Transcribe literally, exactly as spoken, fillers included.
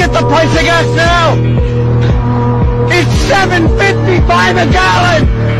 at the price of gas now! It's seven fifty-five a gallon!